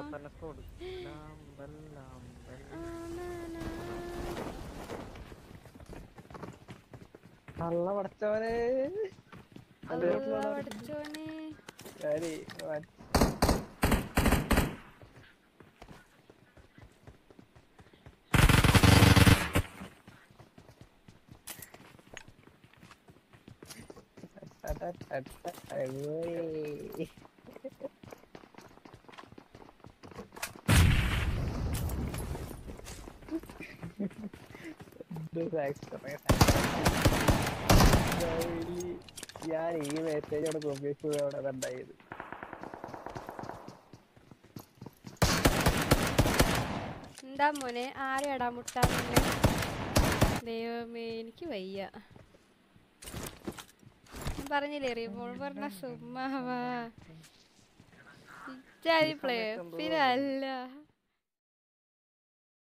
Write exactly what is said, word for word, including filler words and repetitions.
അള്ള പഠിച്ചവനെ പഠിച്ചോനെ ഞാൻ ഈ മെസ്സേജ് അവിടെ കോപ്പി അവിടെ ഉണ്ടായത്. എന്താ മോനെ ആരെയാടാ മുട്ട? ദൈവമേ എനിക്ക് വയ്യ. ഞാൻ പറഞ്ഞില്ലേ റിവോൾവറിന്റെ സുമ്മാവാ ഇച്ചാരി പ്ലേ പിന്നെ അല്ല.